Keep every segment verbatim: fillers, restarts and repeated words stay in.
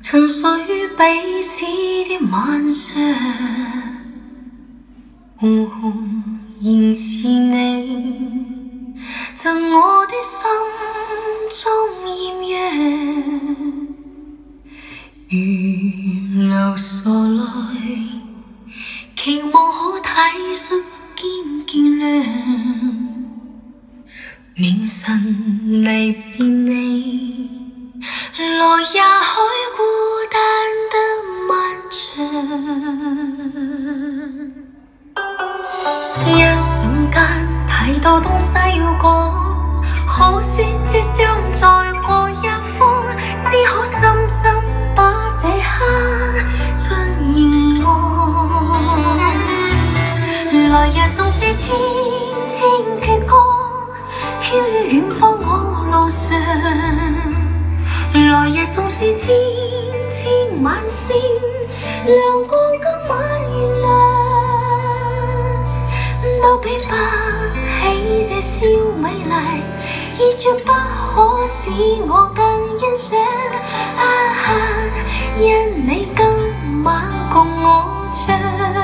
曾属于彼此的晚上，红红仍是你，赠我的心中艳阳。如流傻淚，期望可體恤兼見諒。明晨離別你，來也許孤單得漫長。一瞬間太多東西要講，可惜即將再過一方，只可深深把這刻盡凝望。來日縱是千千闕歌，飄於遠方我路上。來日縱是千千晚星，亮過今晚月亮，都比不起這宵美麗，已絕不可使我更欣賞。啊哈，因你今晚共我唱。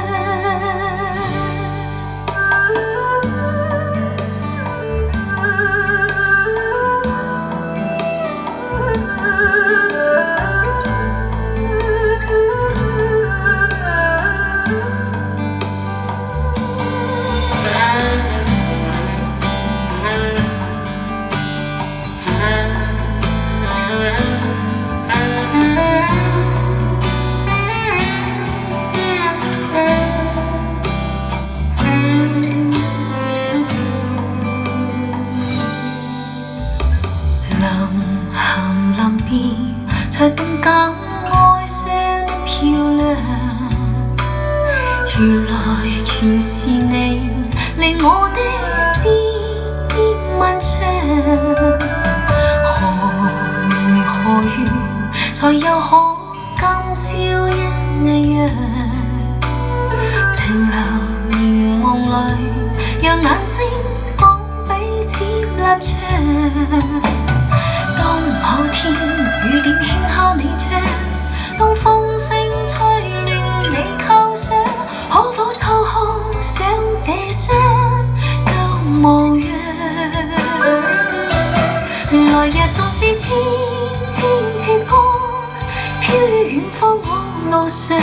才更感愛上的漂亮，原來全是你，令我的思憶漫長。何年何月才又可今朝一樣，停留凝望裏，讓眼睛講彼此立場。當某天雨點輕敲你窗，當風聲吹亂你構想，可否抽空想這張舊模樣？來日縱是千千闕歌，飄於遠方我路上。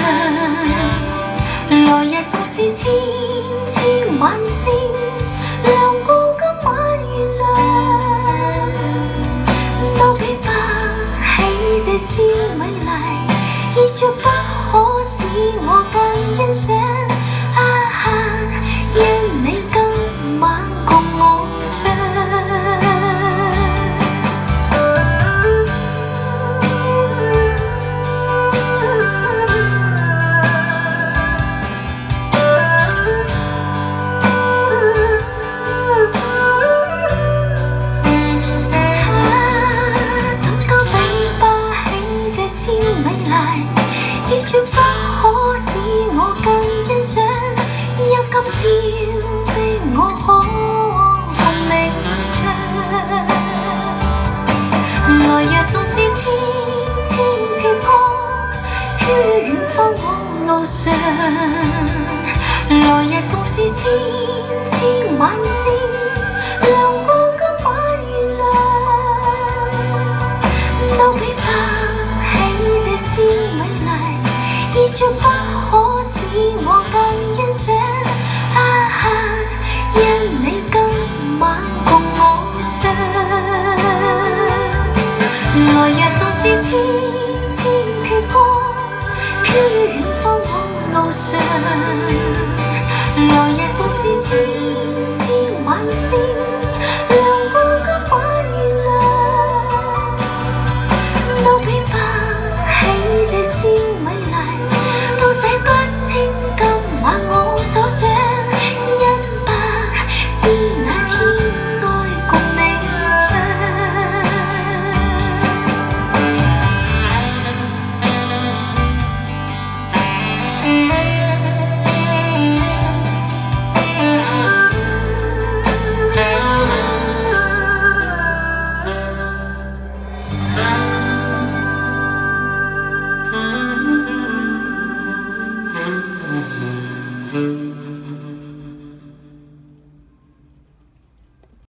來日縱是千千晚星，亮過今晚月亮，都比不起這宵美麗，已絕不可使我更欣賞。啊哈，因你今晚共我唱。絕不可使我更欣賞，一今宵的我可同你唱。來日縱是千千闕歌，飄於遠方我路上。來日縱是千千晚星，亮過今晚月亮，都比不起這宵美麗，已絕不可使我更欣賞。啊哈，因你今晚共我唱。來日縱是千千闕歌，飄於遠方我路上。來日縱是千千晚星。